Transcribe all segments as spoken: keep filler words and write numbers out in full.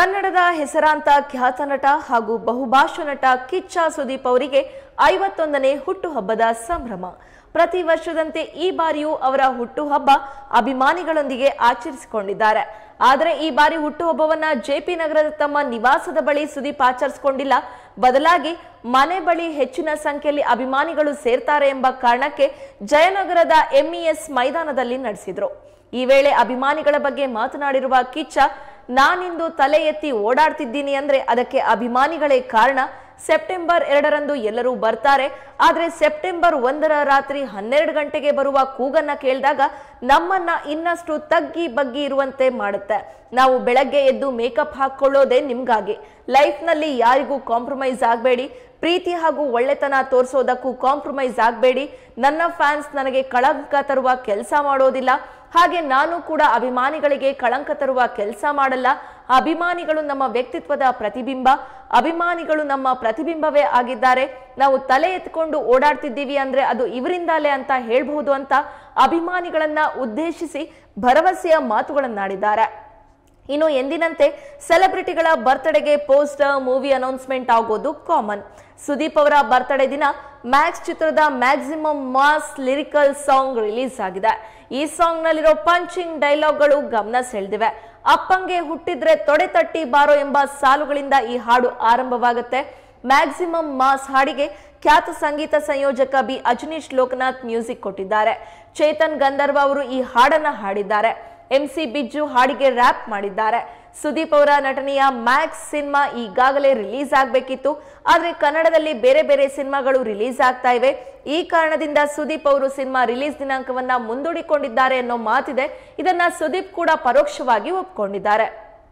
ಕನ್ನಡದ ಹೆಸರಾಂತ ಖ್ಯಾತ ನಟ ಹಾಗೂ ಬಹುಭಾಷಾ ನಟ ಕಿಚ್ಚ ಸುದೀಪ್ ಅವರಿಗೆ ಐವತ್ತೊಂದನೇ ಹುಟ್ಟುಹಬ್ಬದ ಸಂಭ್ರಮ. ಪ್ರತಿ ವರ್ಷದಂತೆ ಈ ಬಾರಿಯೂ ಅವರ ಹುಟ್ಟುಹಬ್ಬ ಅಭಿಮಾನಿಗಳೊಂದಿಗೆ ಆಚರಿಸಿಕೊಂಡಿದ್ದಾರೆ. ಆದರೆ ಈ ಬಾರಿ ಹುಟ್ಟುಹಬ್ಬವನ್ನ ಜೆಪಿ ನಗರದ ತಮ್ಮ ನಿವಾಸದ ಬಳಿ ಸುದೀಪ್ ಆಚರಿಸಿಕೊಂಡಿಲ್ಲ. ಬದಲಾಗಿ ಮನೆ ಬಳಿ ಹೆಚ್ಚಿನ ಸಂಖ್ಯೆಯಲ್ಲಿ ಅಭಿಮಾನಿಗಳು ಸೇರ್ತಾರೆ ಎಂಬ ಕಾರಣಕ್ಕೆ ಜಯನಗರದ ಎಂಇಎಸ್ ಮೈದಾನದಲ್ಲಿ ನಡೆಸಿದ್ರು. ಈ ವೇಳೆ ಅಭಿಮಾನಿಗಳ ಬಗ್ಗೆ ಮಾತನಾಡಿರುವ ಕಿಚ್ಚ, ನಾನಿಂದು ತಲೆ ಎತ್ತಿ ಓಡಾಡ್ತಿದ್ದೀನಿ ಅಂದ್ರೆ ಅದಕ್ಕೆ ಅಭಿಮಾನಿಗಳೇ ಕಾರಣ. ಸೆಪ್ಟೆಂಬರ್ ಎರಡರಂದು ಎಲ್ಲರೂ ಬರ್ತಾರೆ, ಆದ್ರೆ ಸೆಪ್ಟೆಂಬರ್ ಒಂದರ ರಾತ್ರಿ ಹನ್ನೆರಡು ಗಂಟೆಗೆ ಬರುವ ಕೂಗನ್ನ ಕೇಳಿದಾಗ ನಮ್ಮನ್ನ ಇನ್ನಷ್ಟು ತಗ್ಗಿ ಬಗ್ಗಿ ಇರುವಂತೆ ಮಾಡುತ್ತೆ. ನಾವು ಬೆಳಗ್ಗೆ ಎದ್ದು ಮೇಕಪ್ ಹಾಕೊಳ್ಳೋದೇ ನಿಮ್ಗಾಗಿ. ಲೈಫ್ ನಲ್ಲಿ ಯಾರಿಗೂ ಕಾಂಪ್ರಮೈಸ್ ಆಗಬೇಡಿ. ಪ್ರೀತಿ ಹಾಗೂ ಒಳ್ಳೆತನ ತೋರಿಸೋದಕ್ಕೂ ಕಾಂಪ್ರಮೈಸ್ ಆಗಬೇಡಿ. ನನ್ನ ಫ್ಯಾನ್ಸ್ ನನಗೆ ಕಳಂಕ ತರುವ ಕೆಲಸ ಮಾಡೋದಿಲ್ಲ, ಹಾಗೆ ನಾನು ಕೂಡ ಅಭಿಮಾನಿಗಳಿಗೆ ಕಳಂಕ ತರುವ ಕೆಲಸ ಮಾಡಲ್ಲ. ಅಭಿಮಾನಿಗಳು ನಮ್ಮ ವ್ಯಕ್ತಿತ್ವದ ಪ್ರತಿಬಿಂಬ, ಅಭಿಮಾನಿಗಳು ನಮ್ಮ ಪ್ರತಿಬಿಂಬವೇ ಆಗಿದ್ದಾರೆ. ನಾವು ತಲೆ ಎತ್ಕೊಂಡು ಓಡಾಡ್ತಿದ್ದೀವಿ ಅಂದ್ರೆ ಅದು ಇವರಿಂದಲೇ ಅಂತ ಹೇಳ್ಬಹುದು ಅಂತ ಅಭಿಮಾನಿಗಳನ್ನ ಉದ್ದೇಶಿಸಿ ಭರವಸೆಯ ಮಾತುಗಳನ್ನಾಡಿದ್ದಾರೆ. ಇನ್ನು ಎಂದಿನಂತೆ ಸೆಲೆಬ್ರಿಟಿಗಳ ಬರ್ತ್ಡೇಗೆ ಪೋಸ್ಟರ್, ಮೂವಿ ಅನೌನ್ಸ್ಮೆಂಟ್ ಆಗೋದು ಕಾಮನ್. ಸುದೀಪ್ ಅವರ ಬರ್ತ್ಡೇ ದಿನ ಮ್ಯಾಕ್ಸ್ ಚಿತ್ರದ maximum mass lyrical song release ಆಗಿದೆ. ಈ ಸಾಂಗ್ ನಲ್ಲಿರೋ ಪಂಚಿಂಗ್ ಡೈಲಾಗ್ಗಳು ಗಮನ ಸೆಳೆದಿವೆ. ಅಪ್ಪಂಗೆ ಹುಟ್ಟಿದ್ರೆ ತೊಡೆ ತಟ್ಟಿ ಬಾರೋ ಎಂಬ ಸಾಲುಗಳಿಂದ ಈ ಹಾಡು ಆರಂಭವಾಗುತ್ತೆ. ಮ್ಯಾಕ್ಸಿಮಮ್ ಮಾಸ್ ಹಾಡಿಗೆ ಖ್ಯಾತ ಸಂಗೀತ ಸಂಯೋಜಕ ಬಿ ಅಜನೀಶ್ ಲೋಕನಾಥ್ ಮ್ಯೂಸಿಕ್ ಕೊಟ್ಟಿದ್ದಾರೆ. ಚೇತನ್ ಗಂಧರ್ವ ಅವರು ಈ ಹಾಡನ್ನ ಹಾಡಿದ್ದಾರೆ. ಎಂಸಿ ಬಿಜ್ಜು ಹಾಡಿಗೆ ರ್ಯಾಪ್ ಮಾಡಿದ್ದಾರೆ. ಸುದೀಪ್ ಅವರ ನಟನೆಯ ಮ್ಯಾಕ್ಸ್ ಸಿನಿಮಾ ಈಗಾಗಲೇ ರಿಲೀಸ್ ಆಗಬೇಕಿತ್ತು, ಆದ್ರೆ ಕನ್ನಡದಲ್ಲಿ ಬೇರೆ ಬೇರೆ ಸಿನಿಮಾಗಳು ರಿಲೀಸ್ ಆಗ್ತಾ ಇವೆ. ಈ ಕಾರಣದಿಂದ ಸುದೀಪ್ ಅವರು ಸಿನಿಮಾ ರಿಲೀಸ್ ದಿನಾಂಕವನ್ನ ಮುಂದೂಡಿಕೊಂಡಿದ್ದಾರೆ ಅನ್ನೋ ಮಾತಿದೆ. ಇದನ್ನ ಸುದೀಪ್ ಕೂಡ ಪರೋಕ್ಷವಾಗಿ ಒಪ್ಪಿಕೊಂಡಿದ್ದಾರೆ.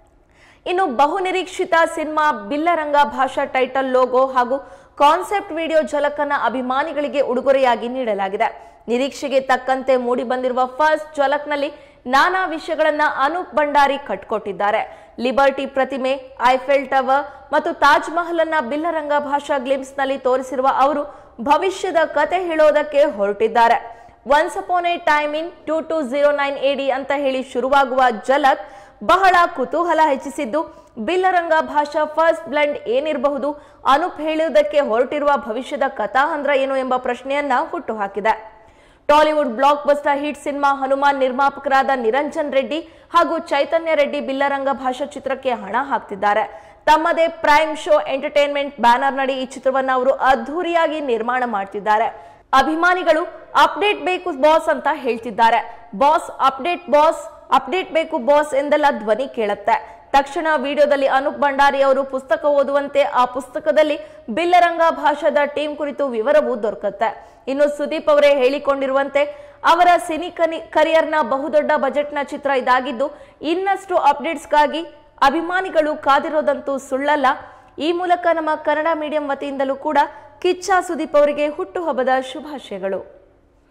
ಇನ್ನು ಬಹುನಿರೀಕ್ಷಿತ ಸಿನಿಮಾ ಬಿಲ್ಲರಂಗ ಭಾಷಾ ಟೈಟಲ್ ಲೋಗೋ ಹಾಗೂ ಕಾನ್ಸೆಪ್ಟ್ ವಿಡಿಯೋ ಝಲಕನ್ನ ಅಭಿಮಾನಿಗಳಿಗೆ ಉಡುಗೊರೆಯಾಗಿ ನೀಡಲಾಗಿದೆ. ನಿರೀಕ್ಷೆಗೆ ತಕ್ಕಂತೆ ಮೂಡಿ ಬಂದಿರುವ ಫಸ್ಟ್ ಝಲಕ್ನಲ್ಲಿ ನಾನಾ ವಿಷಯಗಳನ್ನ ಅನೂಪ್ ಭಂಡಾರಿ ಕಟ್ಕೊಟ್ಟಿದ್ದಾರೆ. ಲಿಬರ್ಟಿ ಪ್ರತಿಮೆ, ಐಫೆಲ್ ಟವರ್ ಮತ್ತು ತಾಜ್ ಮಹಲ್ ಅನ್ನ ಬಿಲ್ಲರಂಗ ಭಾಷಾ ಗ್ಲಿಮ್ಸ್ ನಲ್ಲಿ ತೋರಿಸಿರುವ ಅವರು ಭವಿಷ್ಯದ ಕತೆ ಹೇಳೋದಕ್ಕೆ ಹೊರಟಿದ್ದಾರೆ. Once upon a time in two two zero nine AD ಅಂತ ಹೇಳಿ ಶುರುವಾಗುವ ಝಲಕ್ ಬಹಳ ಕುತೂಹಲ ಹೆಚ್ಚಿಸಿದ್ದು, ಬಿಲ್ಲರಂಗ ಭಾಷಾ ಫಸ್ಟ್ ಬ್ಲೆಂಡ್ ಏನಿರಬಹುದು, ಅನೂಪ್ ಹೇಳುವುದಕ್ಕೆ ಹೊರಟಿರುವ ಭವಿಷ್ಯದ ಕಥಾಹಂದ್ರ ಏನು ಎಂಬ ಪ್ರಶ್ನೆಯನ್ನ ಹುಟ್ಟುಹಾಕಿದೆ. Tollywood blockbuster hit cinema Hanuman ನಿರ್ಮಾಪಕರಾದ ನಿರಂಜನ್ ರೆಡ್ಡಿ ಹಾಗೂ ಚೈತನ್ಯ ರೆಡ್ಡಿ ಬಿಲ್ಲರಂಗ ಭಾಷಾ ಚಿತ್ರಕ್ಕೆ ಹಣ ಹಾಕ್ತಿದ್ದಾರೆ. ತಮ್ಮದೇ ಪ್ರೈಮ್ ಶೋ ಎಂಟರ್ಟೈನ್ಮೆಂಟ್ ಬ್ಯಾನರ್ ನಡಿ ಈ ಚಿತ್ರವನ್ನ ಅವರು ಅದ್ಧೂರಿಯಾಗಿ ನಿರ್ಮಾಣ ಮಾಡ್ತಿದ್ದಾರೆ. ಅಭಿಮಾನಿಗಳು ಅಪ್ಡೇಟ್ ಬೇಕು ಬಾಸ್ ಅಂತ ಹೇಳ್ತಿದ್ದಾರೆ. ಬಾಸ್ ಅಪ್ಡೇಟ್, ಬಾಸ್ ಅಪ್ಡೇಟ್ ಬೇಕು ಬಾಸ್ ಎಂದೆಲ್ಲ ಧ್ವನಿ ಕೇಳುತ್ತೆ. ತಕ್ಷಣ ವಿಡಿಯೋದಲ್ಲಿ ಅನೂಪ್ ಭಂಡಾರಿ ಅವರು ಪುಸ್ತಕ ಓದುವಂತೆ ಆ ಪುಸ್ತಕದಲ್ಲಿ ಬಿಲ್ಲರಂಗ ಭಾಷಾದ ಟೀಮ್ ಕುರಿತು ವಿವರವೂ ದೊರಕುತ್ತೆ. ಇನ್ನು ಸುದೀಪ್ ಅವರೇ ಹೇಳಿಕೊಂಡಿರುವಂತೆ ಅವರ ಸಿನಿ ಕರಿಯರ್ನ ಬಹುದೊಡ್ಡ ಬಜೆಟ್ನ ಚಿತ್ರ ಇದಾಗಿದ್ದು, ಇನ್ನಷ್ಟು ಅಪ್ಡೇಟ್ಸ್ಗಾಗಿ ಅಭಿಮಾನಿಗಳು ಕಾದಿರೋದಂತೂ ಸುಳ್ಳಲ್ಲ. ಈ ಮೂಲಕ ನಮ್ಮ ಕನ್ನಡ ಮೀಡಿಯಂ ವತಿಯಿಂದಲೂ ಕೂಡ ಕಿಚ್ಚ ಸುದೀಪ್ ಅವರಿಗೆ ಹುಟ್ಟುಹಬ್ಬದ ಶುಭಾಶಯಗಳು.